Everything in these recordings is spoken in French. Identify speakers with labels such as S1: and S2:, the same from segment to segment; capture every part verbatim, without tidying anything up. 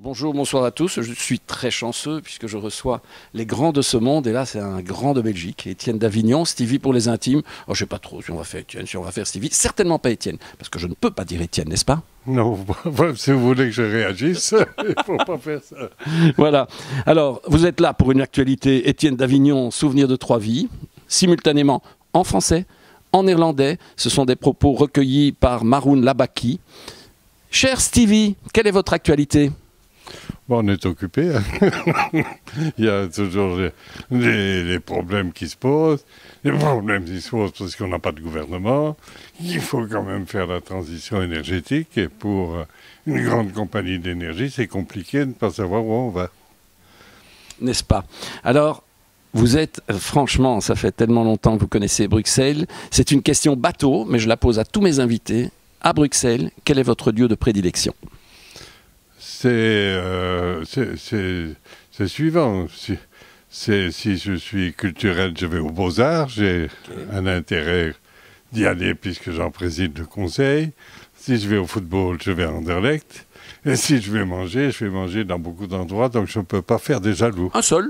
S1: Bonjour, bonsoir à tous. Je suis très chanceux puisque je reçois les grands de ce monde. Et là, c'est un grand de Belgique, Étienne d'Avignon, Stevie pour les intimes. Oh, je ne sais pas trop si on va faire Étienne, si on va faire Stevie. Certainement pas Étienne, parce que je ne peux pas dire Étienne, n'est-ce pas?
S2: Non, si vous voulez que je réagisse, il ne faut pas faire ça.
S1: Voilà. Alors, vous êtes là pour une actualité Étienne d'Avignon, Souvenir de trois vies, simultanément en français, en néerlandais. Ce sont des propos recueillis par Maroun Labaki. Cher Stevie, quelle est votre actualité?
S2: Bon, on est occupé. Hein. Il y a toujours les, les, les problèmes qui se posent. Les problèmes qui se posent parce qu'on n'a pas de gouvernement. Il faut quand même faire la transition énergétique. Et pour une grande compagnie d'énergie, c'est compliqué de ne pas savoir où on va.
S1: N'est-ce pas? Alors, vous êtes, franchement, ça fait tellement longtemps que vous connaissez Bruxelles. C'est une question bateau, mais je la pose à tous mes invités. À Bruxelles, quel est votre lieu de prédilection?
S2: C'est euh, suivant. Si, si je suis culturel, je vais aux Beaux-Arts. J'ai okay. un intérêt d'y aller puisque j'en préside le conseil. Si je vais au football, je vais à Anderlecht. Et si je vais manger, je vais manger dans beaucoup d'endroits, donc je ne peux pas faire des jaloux.
S1: Un seul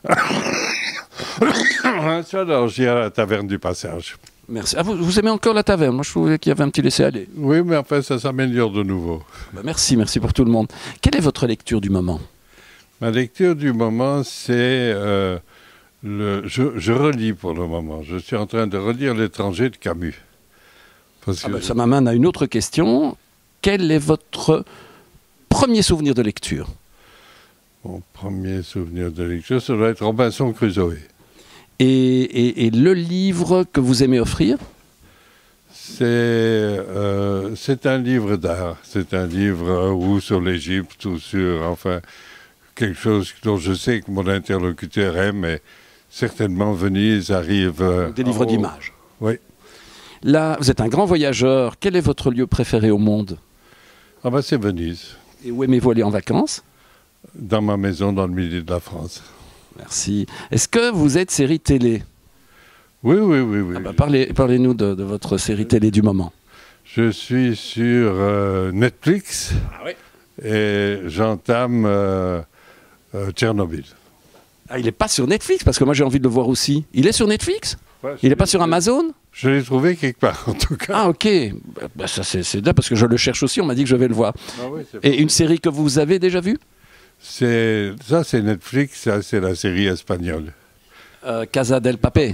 S2: Un seul, alors j'irai à la taverne du Passage.
S1: Merci. Ah, vous, vous aimez encore la taverne? Moi, je trouvais qu'il y avait un petit laisser-aller.
S2: Oui, mais enfin, ça s'améliore de nouveau.
S1: Bah, merci, merci pour tout le monde. Quelle est votre lecture du moment?
S2: Ma lecture du moment, c'est... Euh, le, je, je relis pour le moment. Je suis en train de relire L'étranger de Camus. Parce
S1: ah
S2: que
S1: bah, ça m'amène à une autre question. Quel est votre premier souvenir de lecture?
S2: Mon premier souvenir de lecture, ça doit être Robinson Crusoe.
S1: Et, et, et le livre que vous aimez offrir?
S2: C'est euh, un livre d'art. C'est un livre euh, ou sur l'Égypte ou sur, enfin, quelque chose dont je sais que mon interlocuteur aime, et certainement Venise arrive... Euh,
S1: Des livres d'images.
S2: Oui.
S1: Là, vous êtes un grand voyageur. Quel est votre lieu préféré au monde?
S2: Ah ben, c'est Venise.
S1: Et où aimez-vous aller en vacances?
S2: Dans ma maison, dans le milieu de la France.
S1: Merci. Est-ce que vous êtes série télé?
S2: Oui, oui, oui. oui.
S1: Ah bah parlez, parlez-nous de, de votre série télé du moment.
S2: Je suis sur euh, Netflix
S1: ah, oui.
S2: et j'entame euh, euh, Tchernobyl.
S1: Ah, il n'est pas sur Netflix, parce que moi j'ai envie de le voir aussi. Il est sur Netflix?
S2: Ouais,
S1: il n'est pas sur Amazon?
S2: Je l'ai trouvé quelque part, en tout cas.
S1: Ah, ok. Bah, ça c'est bien, parce que je le cherche aussi, on m'a dit que je vais le voir.
S2: Ah, oui,
S1: et une série que vous avez déjà vue?
S2: C'est ça, c'est Netflix, ça c'est la série espagnole.
S1: Euh, Casa del Papel.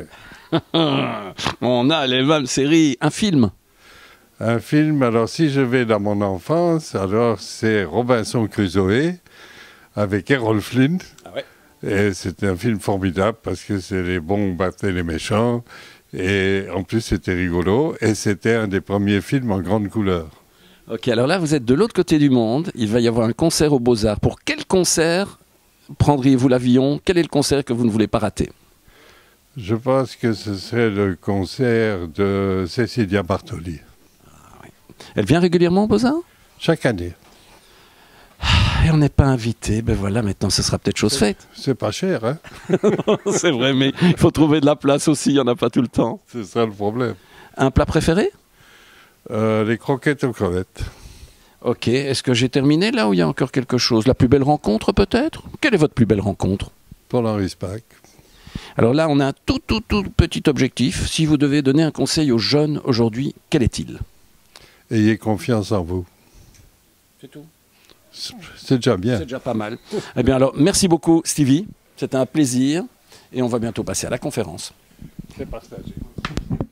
S1: On a les mêmes séries. Un film?
S2: Un film, alors si je vais dans mon enfance, alors c'est Robinson Crusoe avec Errol Flynn.
S1: Ah ouais.
S2: Et c'est un film formidable parce que c'est les bons battaient les méchants. Et en plus c'était rigolo. Et c'était un des premiers films en grande couleur.
S1: Ok, alors là, vous êtes de l'autre côté du monde. Il va y avoir un concert aux Beaux-Arts. Pour quel concert prendriez-vous l'avion? Quel est le concert que vous ne voulez pas rater?
S2: Je pense que ce serait le concert de Cecilia Bartoli.
S1: Ah, oui. Elle vient régulièrement aux Beaux-Arts?
S2: Chaque année.
S1: Et on n'est pas invité. Ben voilà, maintenant, ce sera peut-être chose faite.
S2: C'est pas cher, hein?
S1: C'est vrai, mais il faut trouver de la place aussi. Il n'y en a pas tout le temps.
S2: C'est ça le problème.
S1: Un plat préféré?
S2: Euh, les croquettes aux crevettes.
S1: Ok, est-ce que j'ai terminé là ou il y a encore quelque chose? La plus belle rencontre peut-être? Quelle est votre plus belle rencontre?
S2: Paul-Henri Spaak.
S1: Alors là, on a un tout, tout, tout petit objectif. Si vous devez donner un conseil aux jeunes aujourd'hui, quel est-il?
S2: Ayez confiance en vous.
S1: C'est tout?
S2: C'est déjà bien.
S1: C'est déjà pas mal. Eh bien alors, merci beaucoup Stevie. C'était un plaisir et on va bientôt passer à la conférence.
S2: C'est partagé.